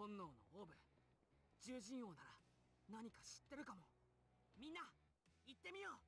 本能のオーブ、獣人王なら何か知ってるかも。みんな行ってみよう。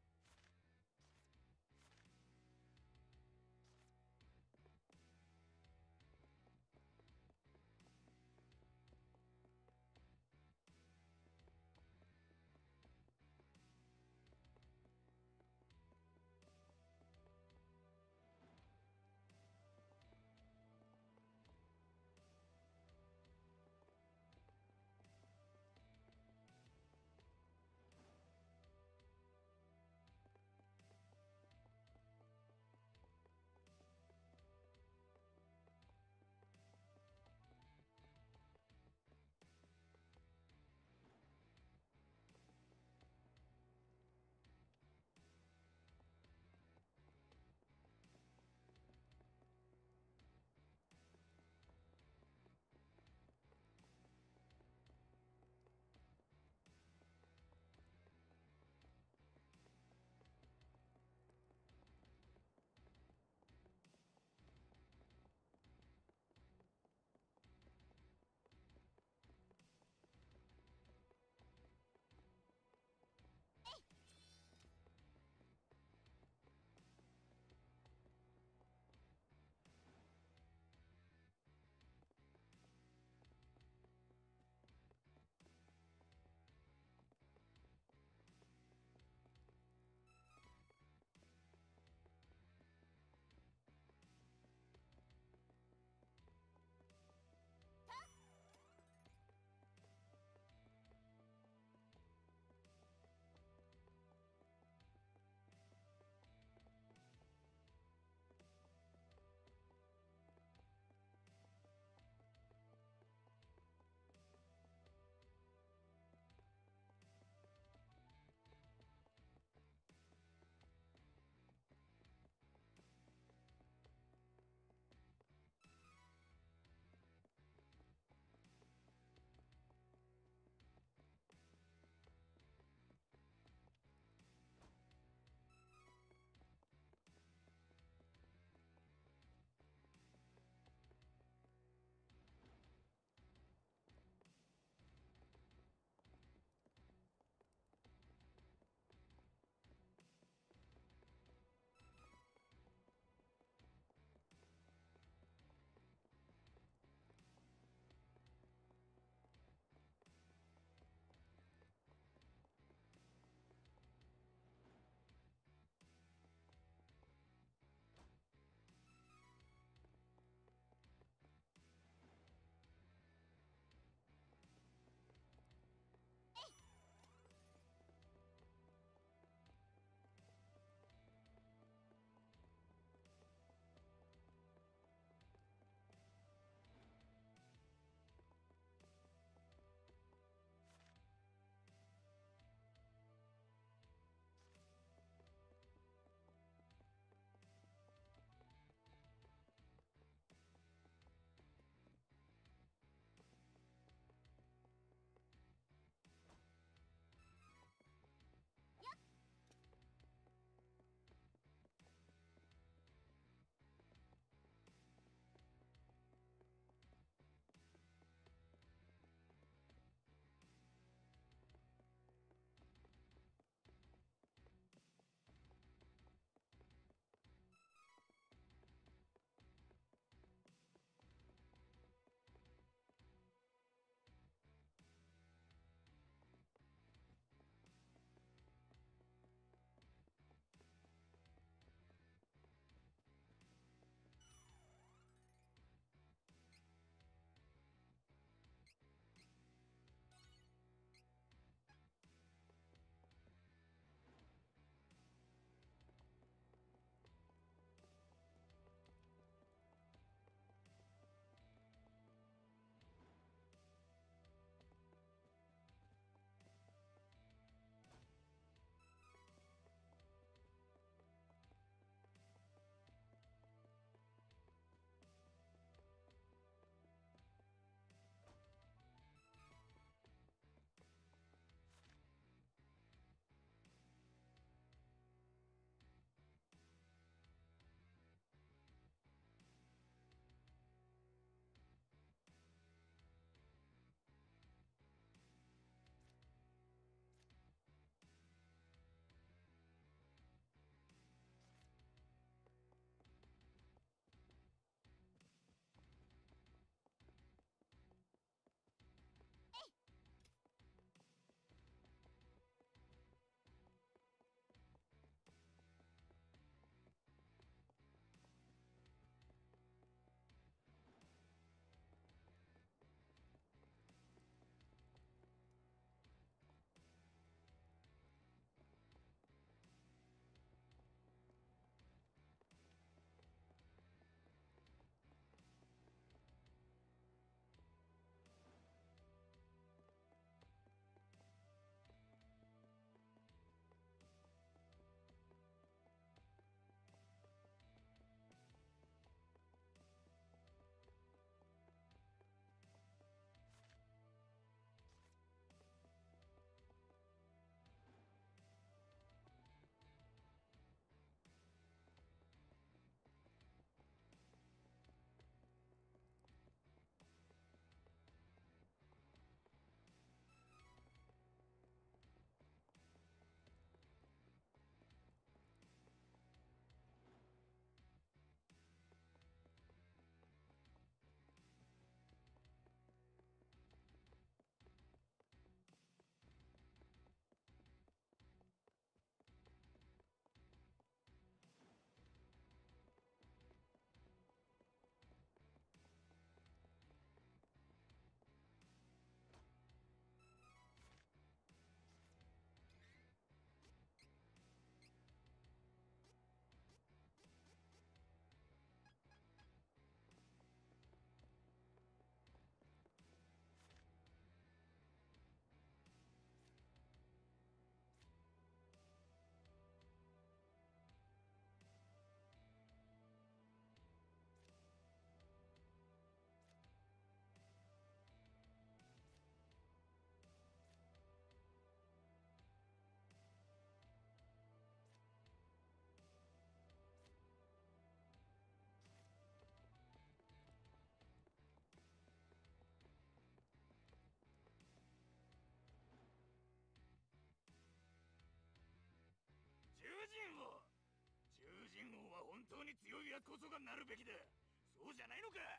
らこそがなるべきだ。そうじゃないのか。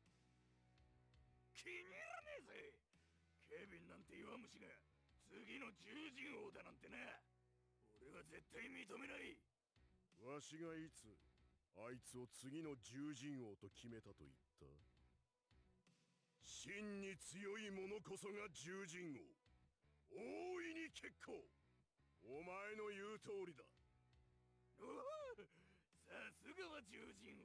気に入らねえぜ。ケビンなんて弱虫が次の獣人王だなんてな。俺は絶対認めない。 わしがいつあいつを次の獣人王と決めたと言った？真に強い者こそが獣人王。大いに結構。お前の言う通りだ。 おお、さすがは獣人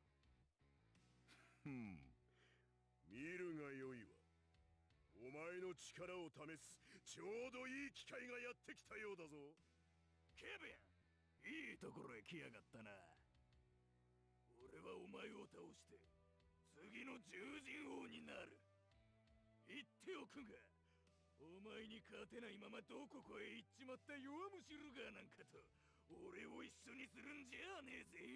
王。 見るがよいわ。お前の力を試すちょうどいい機会がやってきたようだぞ。 ケビン、いいところへ来やがったな。俺はお前を倒して次の獣人王になる。言っておくが、お前に勝てないままどこかへ行っちまった弱虫ルガーなんかと俺を一緒にするんじゃねえぜ。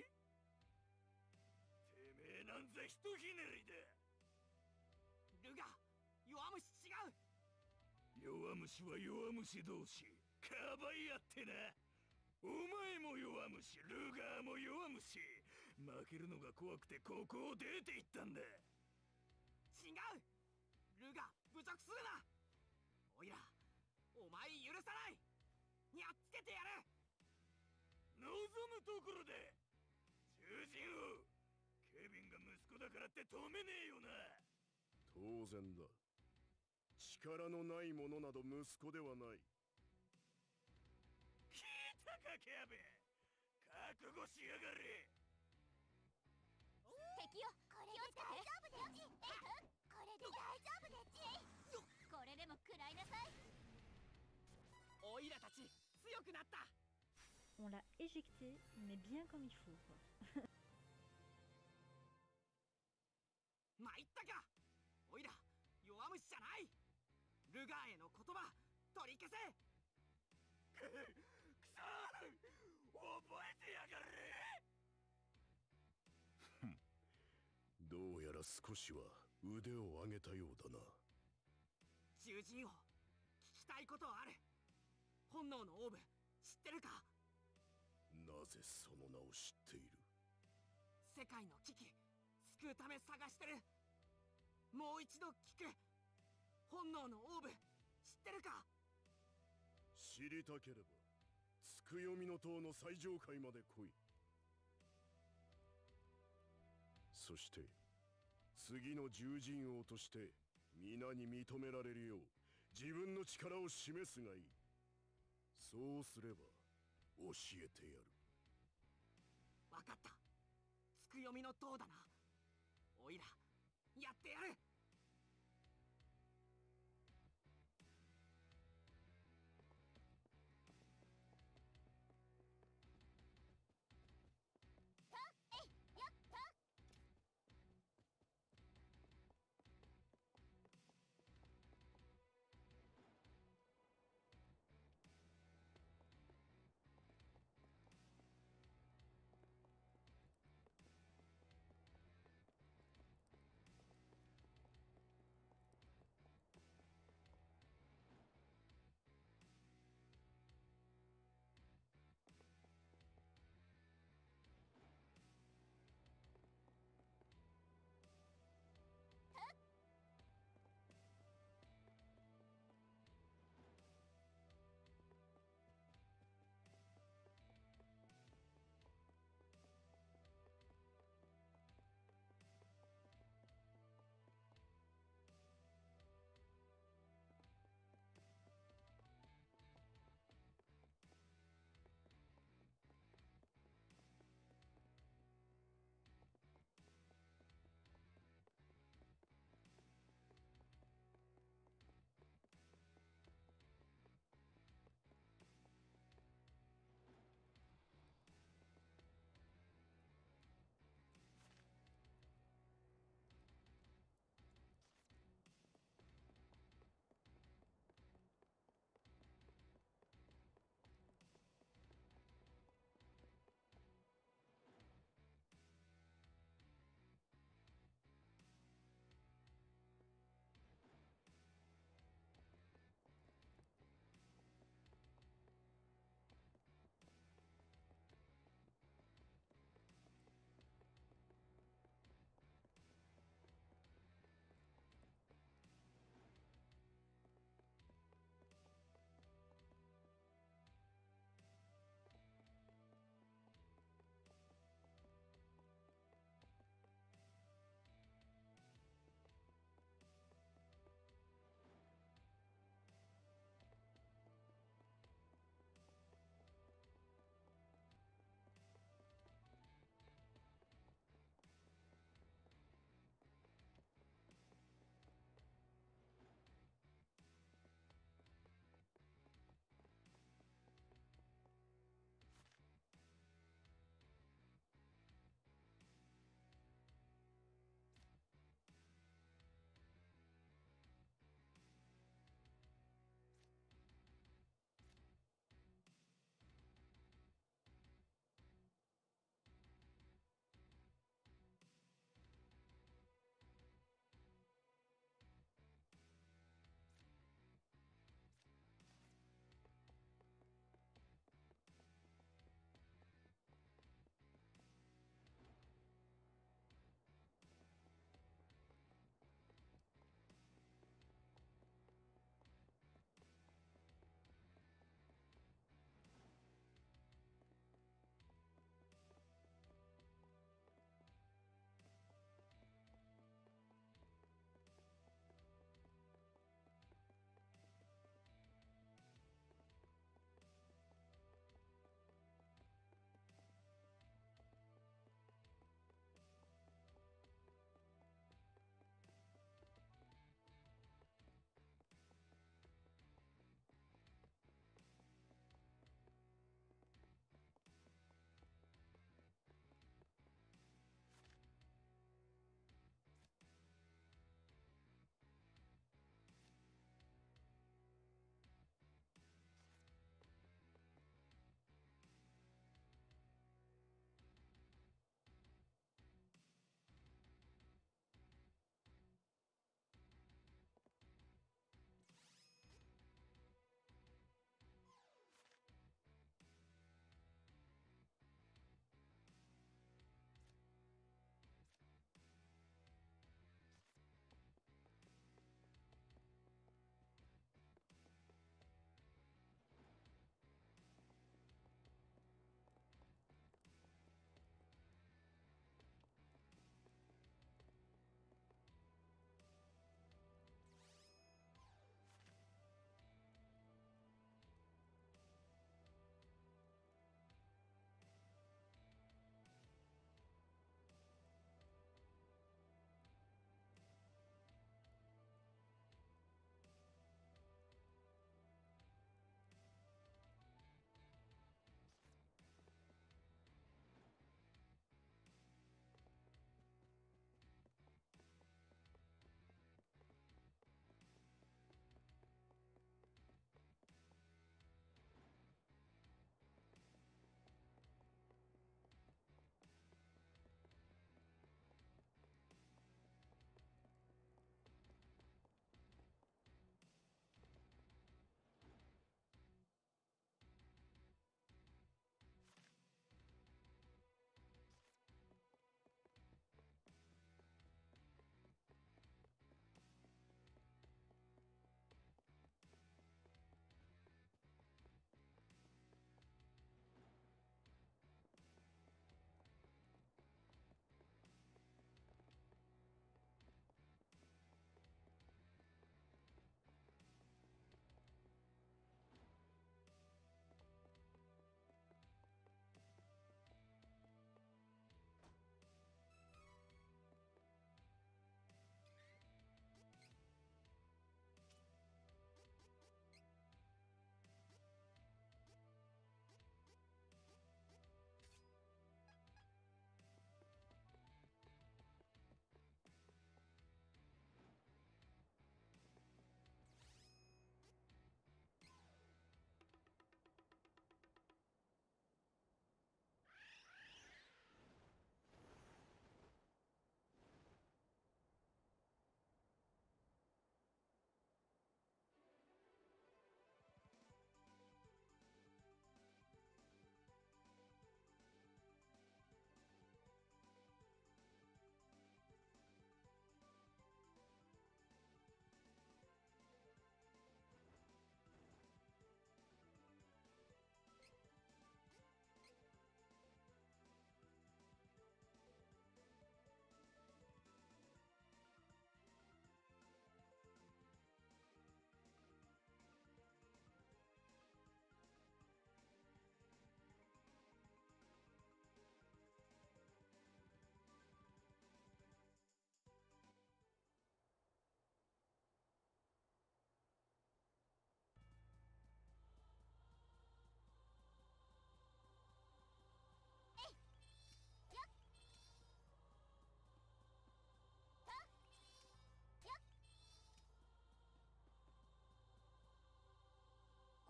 てめえなんざひとひねりだ。 ルガ、弱虫違う。 弱虫は弱虫同士かばい合ってな。お前も弱虫、ルガーも弱虫。負けるのが怖くてここを出て行ったんだ。 違う。ルガ、侮辱するな。おいら、お前許さない。やっつけてやる。 望むところで獣人王、ケビンが息子だからって止めねえよな。 当然だ。力のない者など息子ではない。 聞いたかケビン、覚悟しやがれ。 敵よ、これで大丈夫だよち。これで大丈夫だよち。これでも食らいなさい。 おいらたち強くなった。 On l'a éjecté, mais bien comme il faut, quoi. 参ったか。おいら弱虫じゃない。ルガーへの言葉取り消せ。 くそー、覚えてやがれ。 どうやら少しは腕を上げたようだな。 獣人王、聞きたいことある。本能のオーブ知ってるか。 なぜその名を知っている？ 世界の危機救うため探してる。もう一度聞く。本能のオーブ知ってるか。 知りたければつくよみの塔の最上階まで来い。そして次の獣人王として皆に認められるよう自分の力を示すがいい。そうすれば教えてやる。 わかった。つくよみの塔だな。おいらやってやる。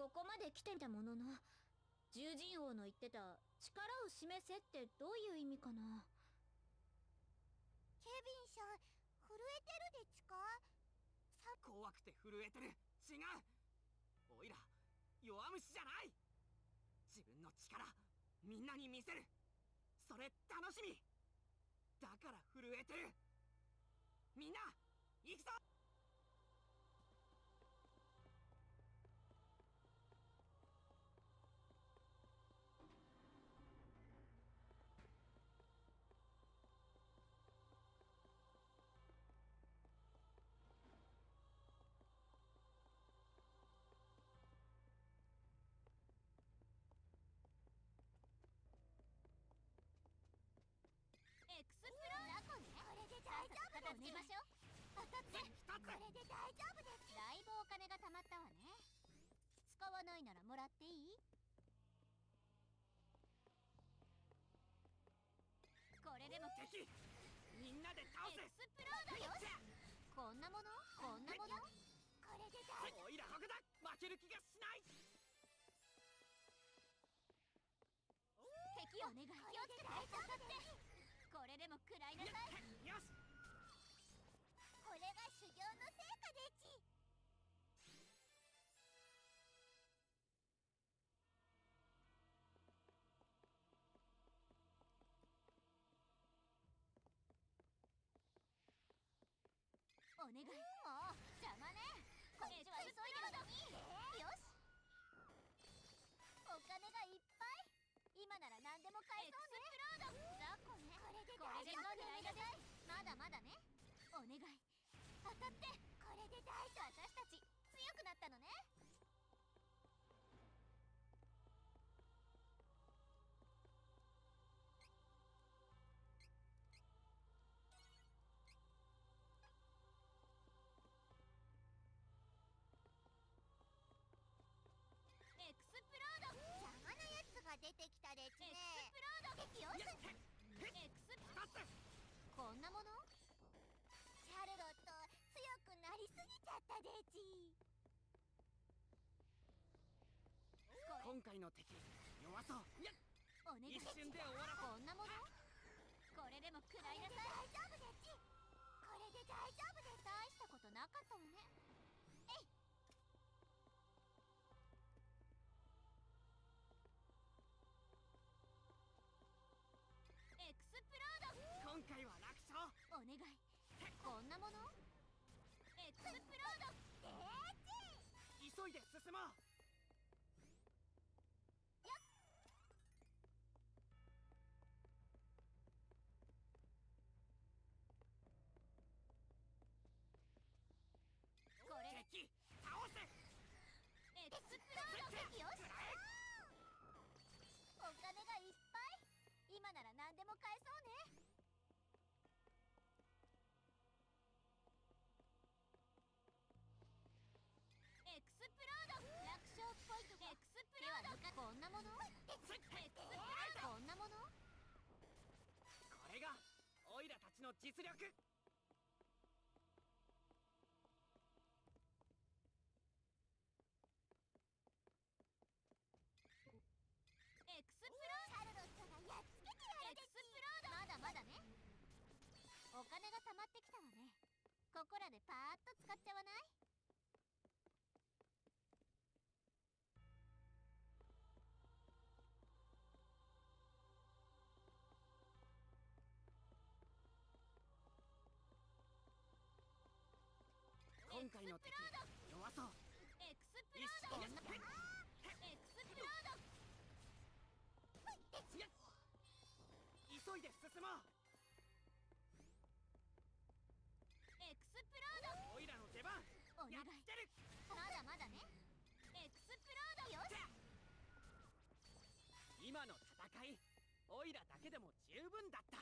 ここまで来てたものの、獣人王の言ってた力を示せってどういう意味かな。ケビンさん、震えてるですか？ 怖くて震えてる。違う。おいら弱虫じゃない。自分の力みんなに見せる。それ楽しみだから震えてる。みんな行くぞ。 エクスプローラコね。これで大丈夫です。片付けましょう。当たって。これで大丈夫です。だいぶお金が貯まったわね。使わないならもらっていい？これでも敵みんなで倒せ。 エクスプロードよし。こんなものこんなもの。これで大丈夫。 おいらここだ。負ける気がしない。 敵よ、お願い。気をつけて。当たって。これでも食らいなさい。 よし。 これが修行の成果でち。お願い。もう邪魔ね。こっちは急いでるのに。よし。お金がいっぱい。今なら何でも買えそうね。エクスプロード。雑魚ね。これで大丈夫。食らいなさい。まだまだね。お願い。当たって。これで大丈夫。私たち強くなったのね。エクスプロード。邪魔なやつが出てきたでちね。エクスプロード。敵よし。エクスプロード。こんなもの？シャルロット強くなりすぎちゃったでち。 今回の敵弱そう。 お願い。 一瞬で終わらこんなもの？これでも食らいなさい。大丈夫でち。これで大丈夫です。大したことなかったわね。えい。エクスプロード。 今回は楽勝。 お願い。こんなもの？エクスプロード。 急いで進もう。 これ敵倒せ。 エクスプロード。よし。お金がいっぱい。今なら何でも買えそうね。エクスプロード。楽勝っぽいとこ。エクスプロード。こんなもの？エクスプロード。こんなもの？ これがオイラたちの実力。 エクスプロード。シャルロットがやっつけてやるでち。エクスプロード。まだまだね。お金が貯まってきたわね。ここらでパーッと使っちゃわない？ 今回の敵弱そう。 エクスプロード。エクスプロード。 急いで進もう。 エクスプロード。 オイラの出番。 お願い。 やってる。 まだまだね。エクスプロード。よし。 今の戦いオイラだけでも十分だった。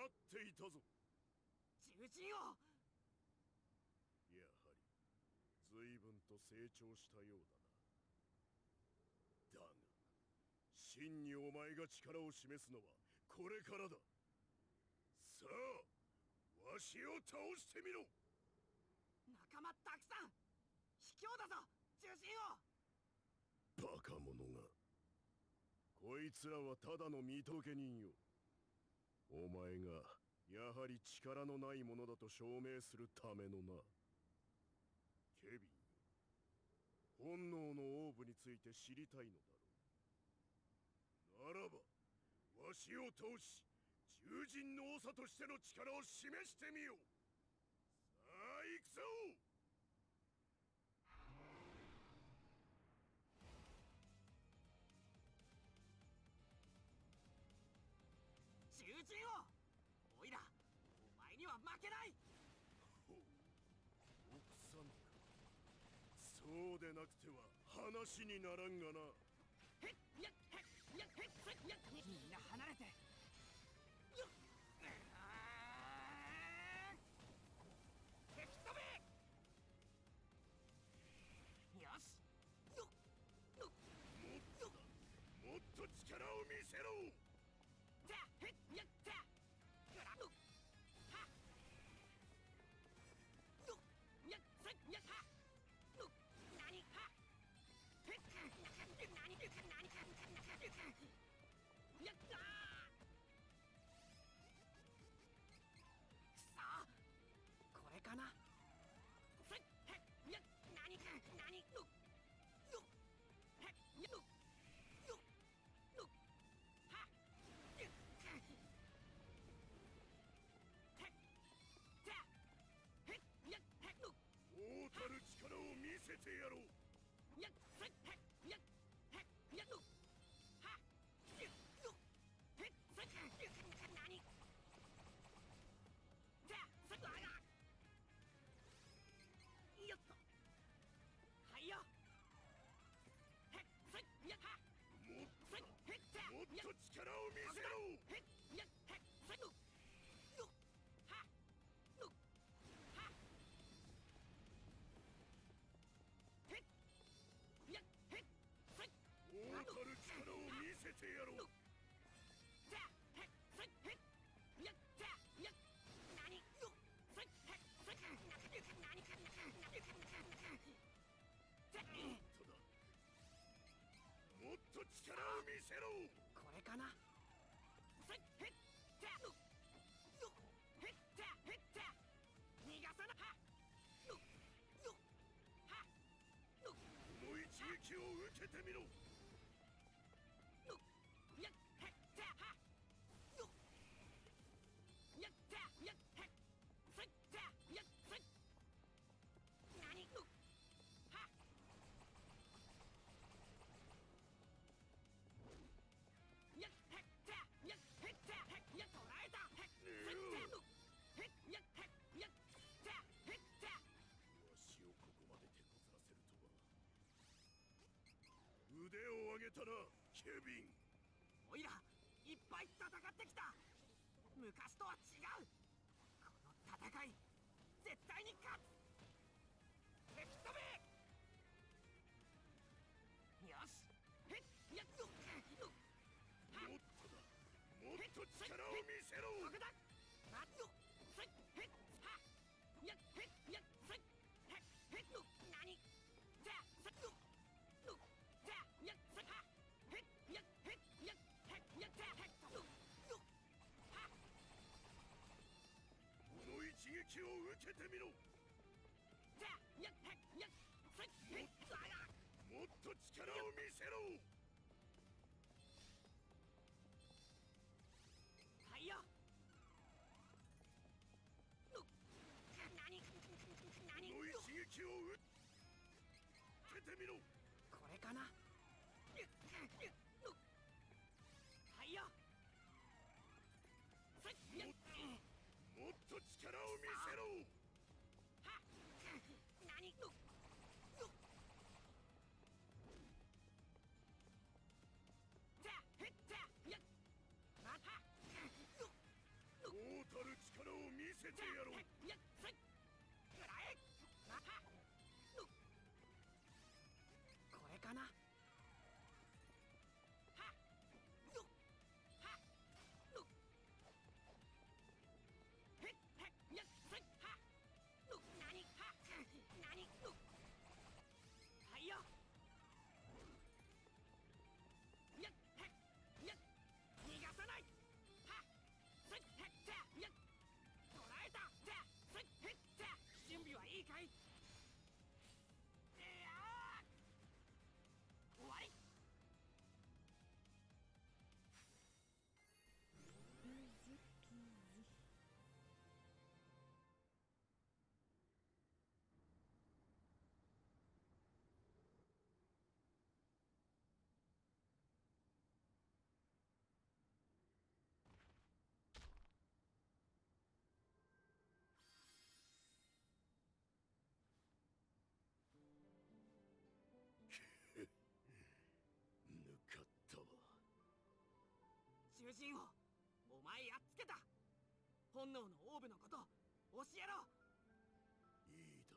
待っていたぞ。 獣人王。 やはり随分と成長したようだな。だが真にお前が力を示すのはこれからだ。さあわしを倒してみろ。 仲間たくさん。卑怯だぞ獣人王。 バカ者が。こいつらはただの見届け人よ。お前がやはり力のないものだと証明するためのな。ケビンよ、本能のオーブについて知りたいのだろう。ならばわしを倒し獣人の長としての力を示してみよ。さあ行くぞ。 獣人王、おいらお前には負けない。 ほう、奥さんか。そうでなくては話にならんがな。 へっやっへっやっへっせっやっみんな離れて。よっ吹き飛べ。よし。よっよっもっと力を見せろ。 じゃへっやっじゃグラムはよっやっせっやっはよっなにはへっなにでかなにかやったー。くそー、これかな。せっへっやっなにかなによよへっよよよはよっへっじゃへっやっへっよ大たる力を見せてやろう。 やっせっへっやっへっやっよはよよへっせっなにじゃせっあらよっとはいよへっせっやっはもせっへっじゃもっと力を見せろ。 へっやっへっせっよよはよはへっやっへっせっ大たる力を見せてやろう。 じゃへっせっへっやっじゃやっなによせっへっせっなにかじゃただもっと力を見せろ。 これかな。せっへっじゃよへっじゃへっじゃ逃がさなはよよはよこの一撃を受けてみろ。 よやっへっじゃはよやっじゃやっへっせっじゃやっせっなによはやっへっじゃやっへっじゃへっやっ捕らえたへっせっじゃよへっやっへっやっじゃへっじゃわしをここまで手こずらせるとは。腕を上げたなケビン。 おいらいっぱい戦ってきた。昔とは違う。この戦い絶対に勝つ。吹き飛べ。よしへっやっよよはもっとだ。もっと力を見せろ。 ここだ。まっよせっへっはやっへっやっせっへっへっよなにじゃせっよよじゃやっせっはへっやっへっやっへっやっじゃへっよよはこの一撃を受けてみろ。 じゃやっへっやっせっへっあらもっと力を見せろ。 はいよよなになにこのよ一撃を受けてみろ。 これかな。はいよせっやっもっと力を見せろ。 はなによよじゃへっじゃやっまたよよ大たる力を見せてやろう。 やっせっくらえまたこれかな。 Easy peasy. Nukatta wa. 囚人王、お前やっつけた。本能のオーブのこと教えろ。 いいだろ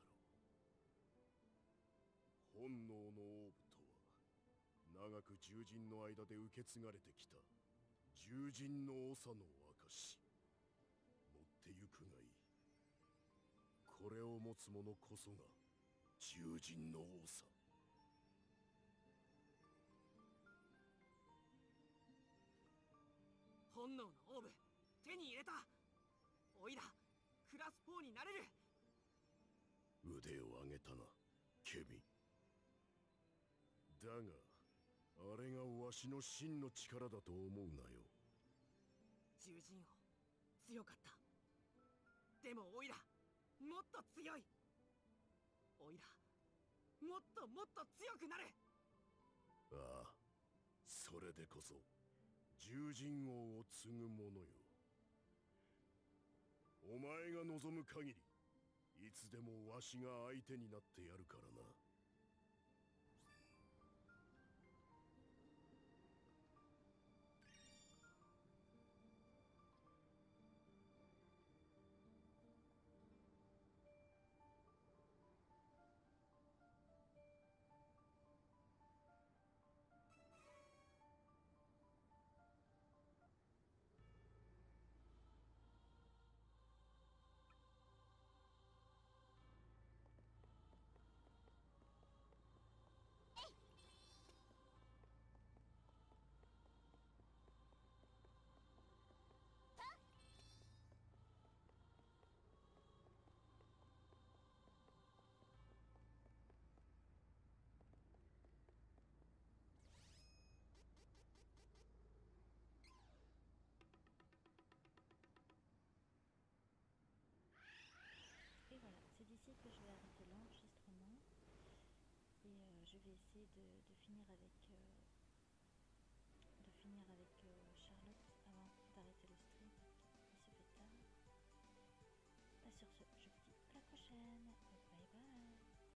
う。本能のオーブとは長く獣人の間で受け継がれてきた獣人の長の証。持ってゆくがいい。これを持つ者こそが獣人の長。 本能のオーブ手に入れた。おいらクラス4になれる。 腕を上げたな、ケミ。だがあれがわしの真の力だと思うなよ。 獣人王強かった。でもおいらもっと強い。おいらもっともっと強くなる。 ああ、それでこそ獣人王を継ぐ者よ。お前が望む限りいつでもわしが相手になってやるからな。 Et voilà, c'est d'ici que je vais arrêter l'enregistrement. Et je vais essayer de finir avec